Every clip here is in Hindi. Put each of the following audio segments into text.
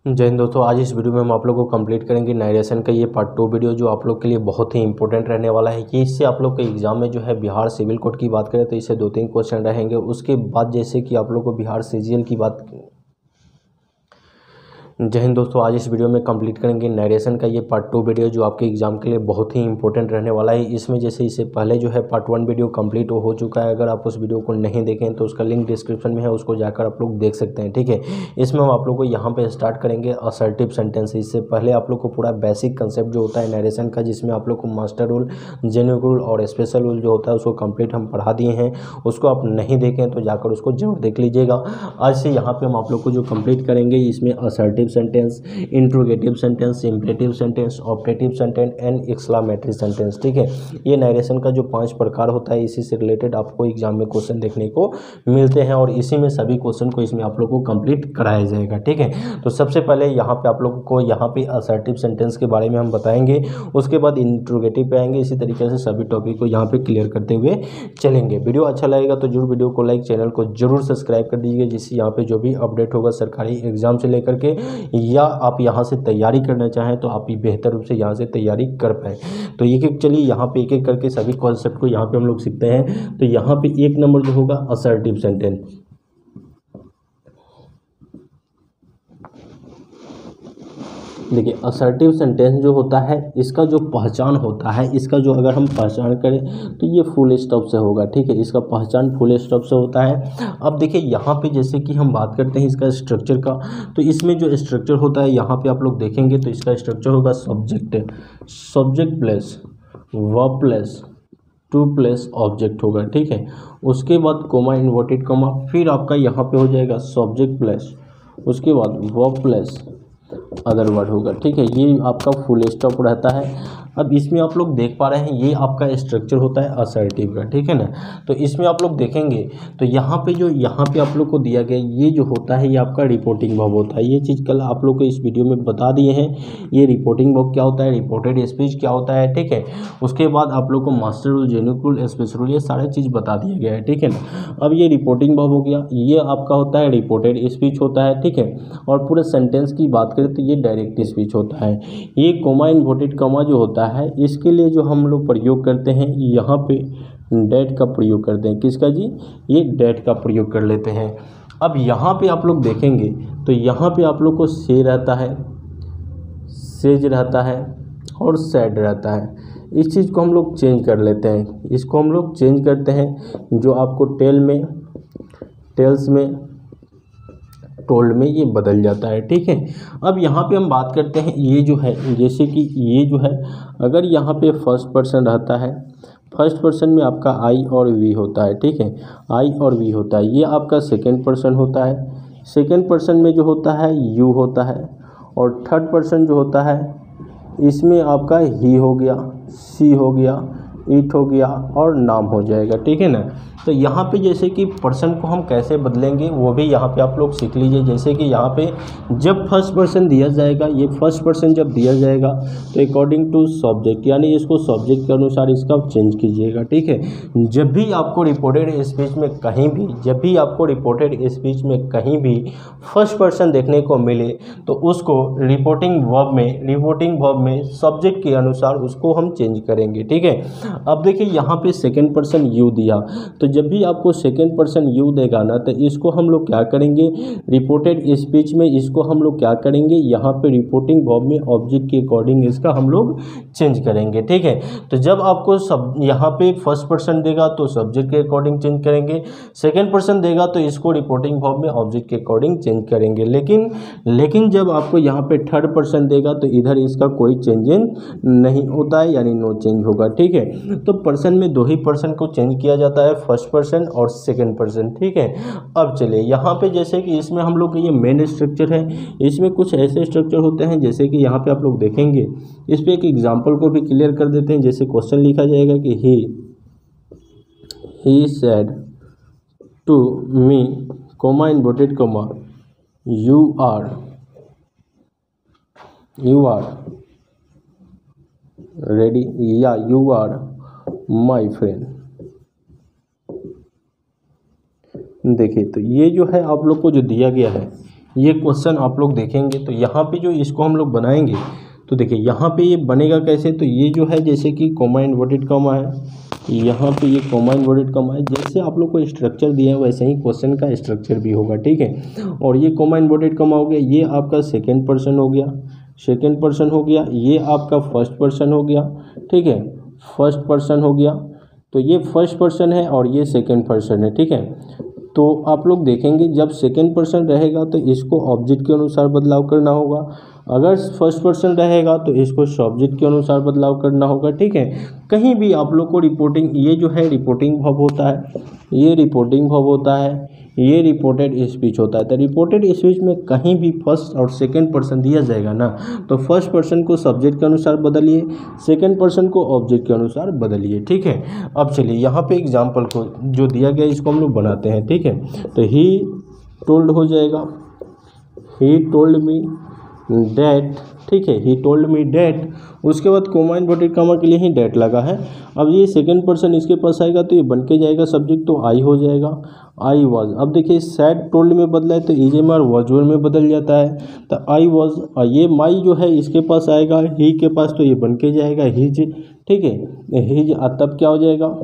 जय हिंद दोस्तों, आज इस वीडियो में हम आप लोग को कंप्लीट करेंगे नरेशन का ये पार्ट 2 वीडियो जो आप लोग के लिए बहुत ही इंपॉर्टेंट रहने वाला है। कि इससे आप लोग के एग्जाम में जो है बिहार सिविल कोड की बात करें तो इससे 2-3 क्वेश्चन रहेंगे। उसके बाद जैसे कि आप लोग को बिहार सीजीएल की बात। जय हिंद दोस्तों, आज इस वीडियो में कंप्लीट करेंगे नरेशन का ये पार्ट 2 वीडियो जो आपके एग्जाम के लिए बहुत ही इंपॉर्टेंट रहने वाला है। इसमें जैसे इससे पहले जो है पार्ट 1 वीडियो कंप्लीट हो चुका है। अगर आप उस वीडियो को नहीं देखें तो उसका लिंक डिस्क्रिप्शन में है, उसको जाकर आप लोग देख सकते हैं। ठीक है, इसमें हम आप लोग को यहाँ पे स्टार्ट करेंगे असर्टिव सेंटेंस। इससे पहले आप लोग को पूरा बेसिक कंसेप्ट जो होता है नरेशन का, जिसमें आप लोग को मास्टर रूल, जेन्युइन रूल और स्पेशल रूल जो होता है उसको कंप्लीट हम पढ़ा दिए हैं। उसको आप नहीं देखें तो जाकर उसको जरूर देख लीजिएगा। आज से यहाँ पे हम आप लोग को जो कंप्लीट करेंगे इसमें assertive sentence, interrogative sentence, imperative sentence, optative sentence and exclamatory sentence. ठीक है, ये नरेशन का जो 5 प्रकार होता है, इसी से रिलेटेड आपको एग्जाम में क्वेश्चन देखने को मिलते हैं और इसी में सभी क्वेश्चन को इसमें आप लोग को कंप्लीट कराया जाएगा। ठीक है, तो सबसे पहले यहाँ पे आप लोगों को यहाँ पे असर्टिव सेंटेंस के बारे में हम बताएंगे, उसके बाद इंट्रोगेटिव पे आएंगे। इसी तरीके से सभी टॉपिक को यहाँ पे क्लियर करते हुए चलेंगे। वीडियो अच्छा लगेगा तो जरूर वीडियो को लाइक, चैनल को जरूर सब्सक्राइब कर दीजिए, जिससे यहाँ पे जो भी अपडेट होगा सरकारी एग्जाम से लेकर के, या आप यहाँ से तैयारी करना चाहें तो आप ही बेहतर रूप से यहाँ से तैयारी कर पाएँ। तो एक एक चलिए यहाँ पे एक एक करके सभी कॉन्सेप्ट को यहाँ पे हम लोग सीखते हैं। तो यहाँ पे एक नंबर जो होगा असर्टिव सेंटेंस। देखिए, असर्टिव सेंटेंस जो होता है इसका जो पहचान होता है, इसका जो अगर हम पहचान करें तो ये फुल स्टॉप से होगा। ठीक है, इसका पहचान फुल स्टॉप से होता है। अब देखिए यहाँ पे जैसे कि हम बात करते हैं इसका स्ट्रक्चर का, तो इसमें जो स्ट्रक्चर होता है यहाँ पे आप लोग देखेंगे तो इसका स्ट्रक्चर होगा subject plus verb plus to plus object होगा। ठीक है, उसके बाद कोमा, इन्वर्टेड कोमा, फिर आपका यहाँ पे हो जाएगा सब्जेक्ट प्लस, उसके बाद वर्ब प्लस अदर वर्ड होगा। ठीक है, ये आपका फुल स्टॉप रहता है। अब इसमें आप लोग देख पा रहे हैं ये आपका स्ट्रक्चर होता है असर्टिव का। ठीक है ना, तो इसमें आप लोग देखेंगे तो यहाँ पे आप लोग को दिया गया ये जो होता है ये आपका रिपोर्टिंग वर्ब होता है। ये चीज़ कल आप लोग को इस वीडियो में बता दिए हैं, ये रिपोर्टिंग वर्ब क्या होता है, रिपोर्टेड स्पीच क्या होता है। ठीक है, उसके बाद आप लोग को master rule, genuine rule, special rule, ये सारे चीज़ बता दिया गया है। ठीक है ना, अब ये रिपोर्टिंग वर्ब हो गया, ये आपका होता है रिपोर्टेड स्पीच होता है। ठीक है, और पूरे सेंटेंस की बात करें तो ये डायरेक्ट स्पीच होता है। ये कोमा, इन्वर्टेड कोमा जो होता है इसके लिए जो हम लोग प्रयोग करते हैं यहाँ पे डेट का प्रयोग करते हैं। किसका जी, ये डेट का प्रयोग कर लेते हैं। अब यहाँ पे आप लोग देखेंगे तो यहाँ पे आप लोग को से रहता है, सेज रहता है और सैड रहता है। इस चीज़ को हम लोग चेंज कर लेते हैं, इसको हम लोग चेंज करते हैं। जो आपको टेल्स में, टोल्ड में ये बदल जाता है। ठीक है, अब यहाँ पे हम बात करते हैं ये जो है, जैसे कि ये जो है अगर यहाँ पे फर्स्ट पर्सन रहता है, फर्स्ट पर्सन में आपका आई और वी होता है। ठीक है, आई और वी होता है, ये आपका सेकेंड पर्सन होता है। सेकेंड पर्सन में जो होता है यू होता है, और थर्ड पर्सन जो होता है इसमें आपका ही हो गया, सी हो गया, इट हो गया और नाम हो जाएगा। ठीक है ना, तो यहाँ पे जैसे कि पर्सन को हम कैसे बदलेंगे वो भी यहाँ पे आप लोग सीख लीजिए। जैसे कि यहाँ पे जब फर्स्ट पर्सन दिया जाएगा, ये फर्स्ट पर्सन जब दिया जाएगा तो अकॉर्डिंग टू सब्जेक्ट, यानी इसको सब्जेक्ट के अनुसार इसका चेंज कीजिएगा। ठीक है, जब भी आपको रिपोर्टेड स्पीच में कहीं भी फर्स्ट पर्सन देखने को मिले तो उसको रिपोर्टिंग वर्ब में सब्जेक्ट के अनुसार उसको हम चेंज करेंगे। ठीक है, अब देखिए यहाँ पे सेकेंड पर्सन यू दिया, तो जब भी आपको सेकेंड पर्सन यू देगा ना तो इसको हम लोग क्या करेंगे, रिपोर्टेड स्पीच में इसको हम लोग क्या करेंगे, यहाँ पे रिपोर्टिंग वर्ब में ऑब्जेक्ट के अकॉर्डिंग इसका हम लोग चेंज करेंगे। ठीक है, तो जब आपको सब यहाँ पे फर्स्ट पर्सन देगा तो सब्जेक्ट के अकॉर्डिंग चेंज करेंगे, सेकेंड पर्सन देगा तो इसको रिपोर्टिंग वर्ब में ऑब्जेक्ट के अकॉर्डिंग चेंज करेंगे। लेकिन जब आपको यहाँ पे थर्ड पर्सन देगा तो इधर इसका कोई चेंजिंग नहीं होता है, यानी नो चेंज होगा। ठीक है, तो पर्सन में 2 ही पर्सन को चेंज किया जाता है, फर्स्ट पर्सन और सेकंड पर्सन। ठीक है, अब चलिए यहाँ पे जैसे कि इसमें हम लोग ये मेन स्ट्रक्चर है, इसमें कुछ ऐसे स्ट्रक्चर होते हैं जैसे कि यहाँ पे आप लोग देखेंगे, इस पे एक एग्जांपल को भी क्लियर कर देते हैं। जैसे क्वेश्चन लिखा जाएगा कि he said to me, comma, inverted comma, you are ready, या यू आर माई फ्रेंड। देखिए, तो ये जो है आप लोग को जो दिया गया है ये क्वेश्चन आप लोग देखेंगे तो यहाँ पे जो इसको हम लोग बनाएंगे तो देखिए यहाँ पे ये बनेगा कैसे, तो ये जो है जैसे कि कॉमा इन्वर्टेड कॉमा है, यहाँ पे ये कॉमा इन्वर्टेड कॉमा है, जैसे आप लोग को स्ट्रक्चर दिया है वैसे ही क्वेश्चन का स्ट्रक्चर भी होगा, ठीक है। और ये कॉमा इन्वर्टेड कॉमा हो गया, ये आपका सेकेंड पर्सन हो गया, सेकेंड पर्सन हो गया, ये आपका फर्स्ट पर्सन हो गया, ठीक है, फर्स्ट पर्सन हो गया। तो ये फर्स्ट पर्सन है और ये सेकेंड पर्सन है, ठीक है। तो आप लोग देखेंगे जब सेकेंड पर्सन रहेगा तो इसको ऑब्जेक्ट के अनुसार बदलाव करना होगा, अगर फर्स्ट पर्सन रहेगा तो इसको सब्जेक्ट के अनुसार बदलाव करना होगा, ठीक है। कहीं भी आप लोग को रिपोर्टिंग, ये जो है रिपोर्टिंग वर्ब होता है, ये रिपोर्टिंग वर्ब होता है, ये रिपोर्टेड स्पीच होता है। तो रिपोर्टेड स्पीच में कहीं भी फर्स्ट और सेकंड पर्सन दिया जाएगा ना, तो फर्स्ट पर्सन को सब्जेक्ट के अनुसार बदलिए, सेकंड पर्सन को ऑब्जेक्ट के अनुसार बदलिए, ठीक है। अब चलिए यहाँ पे एग्जाम्पल को जो दिया गया इसको हम लोग बनाते हैं, ठीक है। तो ही टोल्ड हो जाएगा, ही टोल्ड मी डैट, ठीक है, ही टोल्ड मी डैट। उसके बाद कोमा इन्वर्टेड कॉमा के लिए ही डैट लगा है। अब ये सेकंड पर्सन इसके पास आएगा तो ये बन के जाएगा सब्जेक्ट, तो आई हो जाएगा, आई वॉज। अब देखिए सैड टोल्ड में बदला है तो is am are was were में बदल जाता है, तो आई वॉज। ये माई जो है इसके पास आएगा ही के पास तो ये बन के जाएगा हिज, ठीक है, हिज। तब क्या हो जाएगा,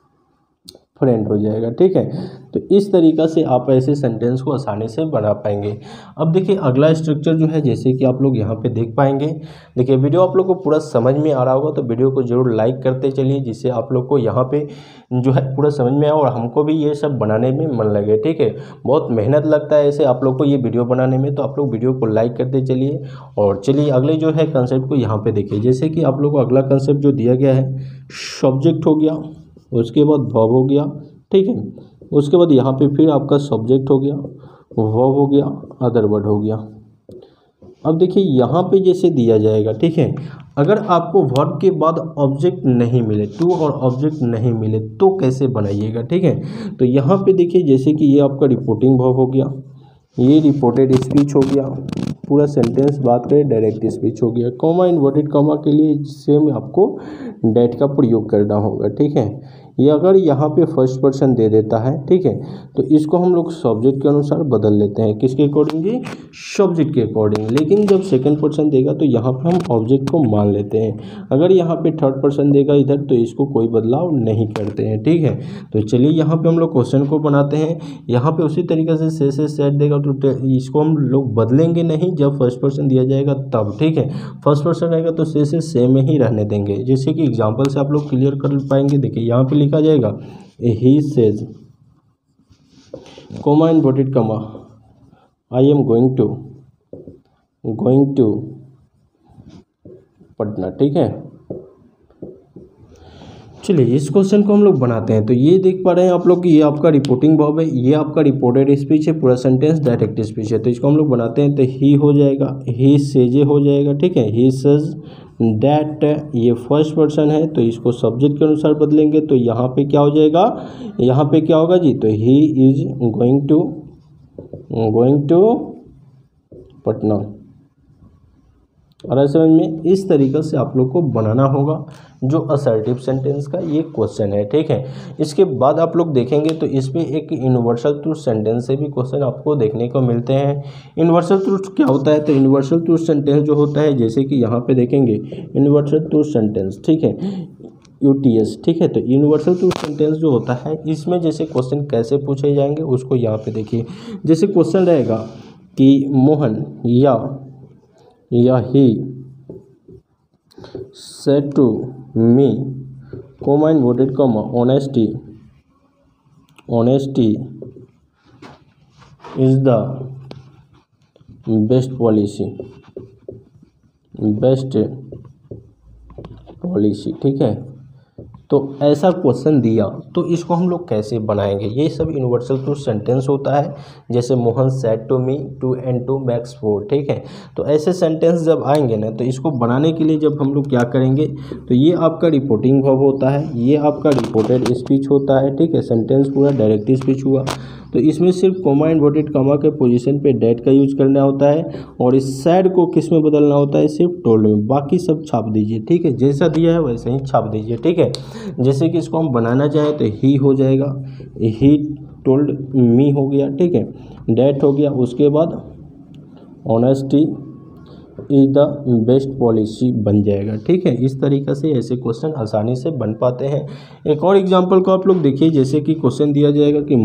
फ्रेंड हो जाएगा, ठीक है। तो इस तरीक़ा से आप ऐसे सेंटेंस को आसानी से बना पाएंगे। अब देखिए अगला स्ट्रक्चर जो है जैसे कि आप लोग यहाँ पे देख पाएंगे, देखिए वीडियो आप लोग को पूरा समझ में आ रहा होगा तो वीडियो को जरूर लाइक करते चलिए, जिससे आप लोग को यहाँ पे जो है पूरा समझ में आए और हमको भी ये सब बनाने में मन लगे, ठीक है। बहुत मेहनत लगता है ऐसे आप लोग को ये वीडियो बनाने में, तो आप लोग वीडियो को लाइक करते चलिए। और चलिए अगले जो है कंसेप्ट को यहाँ पर देखिए, जैसे कि आप लोग को अगला कंसेप्ट जो दिया गया है, सब्जेक्ट हो गया, उसके बाद वर्ब हो गया, ठीक है। उसके बाद यहाँ पे फिर आपका सब्जेक्ट हो गया, वर्ब हो गया, अदर वर्ड हो गया। अब देखिए यहाँ पे जैसे दिया जाएगा, ठीक है, अगर आपको वर्ब के बाद ऑब्जेक्ट नहीं मिले, टू और ऑब्जेक्ट नहीं मिले तो कैसे बनाइएगा, ठीक है। तो यहाँ पे देखिए जैसे कि ये आपका रिपोर्टिंग वर्ब हो गया, ये रिपोर्टेड स्पीच हो गया, पूरा सेंटेंस बात करें डायरेक्ट स्पीच हो गया। कॉमा इन्वर्टेड कॉमा के लिए सेम आपको डैट का प्रयोग करना होगा, ठीक है। ये अगर यहाँ पे फर्स्ट पर्सन दे देता है, ठीक है, तो इसको हम लोग सब्जेक्ट के अनुसार बदल लेते हैं, किसके अकॉर्डिंग जी, सब्जेक्ट के अकॉर्डिंग। लेकिन जब सेकंड पर्सन देगा तो यहाँ पे हम ऑब्जेक्ट को मान लेते हैं। अगर यहाँ पे थर्ड पर्सन देगा इधर तो इसको कोई बदलाव नहीं करते हैं, ठीक है। तो चलिए यहाँ पे हम लोग क्वेश्चन को बनाते हैं। यहाँ पे उसी तरीके से सेट देगा तो इसको हम लोग बदलेंगे नहीं, जब फर्स्ट पर्सन दिया जाएगा तब, ठीक है। फर्स्ट पर्सन रहेगा तो से सेम ही रहने देंगे, जैसे कि एग्जाम्पल से आप लोग क्लियर कर पाएंगे। देखिए यहाँ पे लिखा जाएगा he says comma inverted comma I am going to Patna, ठीक है। चलिए इस क्वेश्चन को हम लोग बनाते हैं। तो ये देख पा रहे हैं आप लोग कि ये आपका रिपोर्टिंग वर्ब है, ये आपका रिपोर्टेड स्पीच है, पूरा सेंटेंस डायरेक्ट स्पीच है। तो इसको हम लोग बनाते हैं, तो ही हो जाएगा, ही सेजे हो जाएगा, ठीक है, ही सेज दैट। ये फर्स्ट पर्सन है तो इसको सब्जेक्ट के अनुसार बदलेंगे, तो यहाँ पे क्या हो जाएगा, यहाँ पे क्या होगा जी, तो he is going to Patna. और ऐसे में इस तरीक़े से आप लोग को बनाना होगा जो असर्टिव सेंटेंस का ये क्वेश्चन है, ठीक है। इसके बाद आप लोग देखेंगे तो इसमें एक यूनिवर्सल ट्रूथ सेंटेंस से भी क्वेश्चन आपको देखने को मिलते हैं। यूनिवर्सल ट्रूथ क्या होता है, तो यूनिवर्सल ट्रूथ सेंटेंस जो होता है जैसे कि यहाँ पे देखेंगे यूनिवर्सल ट्रूथ सेंटेंस, ठीक है, UTS, ठीक है। तो यूनिवर्सल ट्रूथ सेंटेंस जो होता है इसमें जैसे क्वेश्चन कैसे पूछे जाएंगे उसको यहाँ पे देखिए। जैसे क्वेश्चन रहेगा कि मोहन या ही said to me, comma inverted comma, honesty is the best policy, ठीक है। तो ऐसा क्वेश्चन दिया तो इसको हम लोग कैसे बनाएंगे, ये सब यूनिवर्सल ट्रूथ सेंटेंस होता है। जैसे Mohan said to me 2 and 2 makes 4, ठीक है। तो ऐसे सेंटेंस जब आएंगे ना तो इसको बनाने के लिए जब हम लोग क्या करेंगे, तो ये आपका रिपोर्टिंग वर्ब होता है, ये आपका रिपोर्टेड स्पीच होता है, ठीक है। सेंटेंस पूरा डायरेक्ट स्पीच हुआ, तो इसमें सिर्फ कोमा इन्वर्टेड कॉमा के पोजीशन पे डैट का यूज करना होता है, और इस सैड को किस में बदलना होता है, सिर्फ टोल्ड में। बाकी सब छाप दीजिए, ठीक है, जैसा दिया है वैसे ही छाप दीजिए, ठीक है। जैसे कि इसको हम बनाना चाहें तो ही हो जाएगा, ही टोल्ड मी हो गया, ठीक है, डैट हो गया। उसके बाद honesty is the best policy बन जाएगा। ठीक है, इस तरीक़े से ऐसे क्वेश्चन आसानी से बन पाते हैं। एक और एग्जांपल को आप लोग देखिए, जैसे कि क्वेश्चन दिया जाएगा कि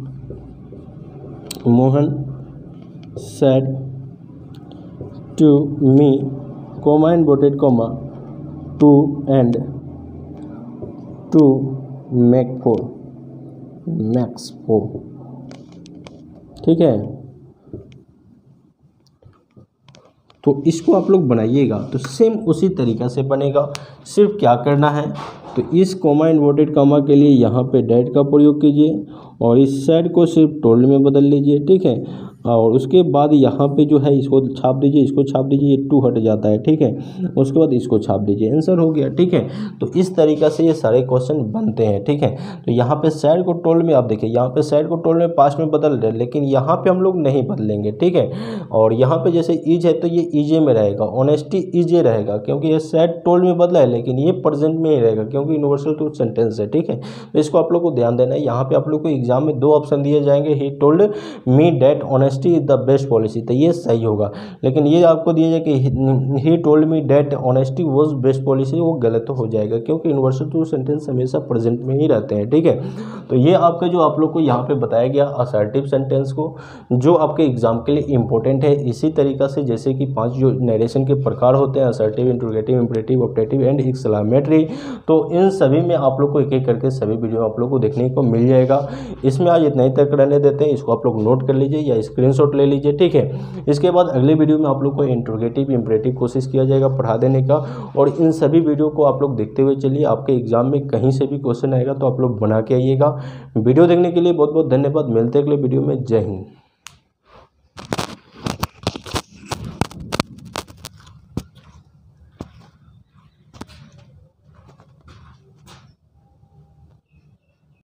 Mohan said to me, comma inverted comma, to and to make for max for। ठीक है, तो इसको आप लोग बनाइएगा तो सेम उसी तरीक़ा से बनेगा। सिर्फ क्या करना है, तो इस कोमा इन्वर्टेड कामा के लिए यहाँ पे डैट का प्रयोग कीजिए और इस साइड को सिर्फ टोल्ड में बदल लीजिए। ठीक है, और उसके बाद यहाँ पे जो है इसको छाप दीजिए, इसको छाप दीजिए, ये टू हट जाता है। ठीक है, उसके बाद इसको छाप दीजिए, आंसर हो गया। ठीक है, तो इस तरीक़ा से ये सारे क्वेश्चन बनते हैं। ठीक है, तो यहाँ पे साइड को टोल्ड में आप देखिए, यहाँ पे साइड को टोल्ड में पास्ट में बदल रहे, लेकिन यहाँ पे हम लोग नहीं बदलेंगे। ठीक है, और यहाँ पे जैसे इज है तो ये इजे में रहेगा, ऑनेस्टी इजे रहेगा, क्योंकि ये साइड टोल्ड में बदला है, लेकिन ये प्रेजेंट में ही रहेगा क्योंकि यूनिवर्सल ट्रूथ सेंटेंस है। ठीक है, तो इसको आप लोग को ध्यान देना है। यहाँ पे आप लोग को एग्जाम में दो ऑप्शन दिए जाएंगे, he told me that honesty is the best policy, तो ये सही होगा। लेकिन ये आपको दिया जाए कि he told me that honesty was best policy, वो गलत हो जाएगा क्योंकि यूनिवर्सल ट्रूथ सेंटेंस हमेशा प्रेजेंट में ही रहते हैं। ठीक है, तो ये आपका जो आप लोग को यहाँ पे बताया गया असर्टिव सेंटेंस को, जो आपके एग्जाम के लिए इंपॉर्टेंट है। इसी तरीक़ा से जैसे कि 5 जो नरेशन के प्रकार होते हैं, assertive, interrogative, imperative, optative and exclamatory, तो इन सभी में आप लोग को एक एक करके सभी वीडियो आप लोग को देखने को मिल जाएगा। इसमें आज इतना ही तक रहने देते हैं, इसको आप लोग नोट कर लीजिए या स्क्रीनशॉट ले लीजिए। ठीक है, इसके बाद अगले वीडियो में आप लोग को इंट्रोगेटिव, इम्परेटिव कोशिश किया जाएगा पढ़ा देने का, और इन सभी वीडियो को आप लोग देखते हुए चलिए। आपके एग्जाम में कहीं से भी क्वेश्चन आएगा तो आप लोग बना के आइएगा। वीडियो देखने के लिए बहुत बहुत धन्यवाद। मिलते हैं अगले वीडियो में। जय हिंद।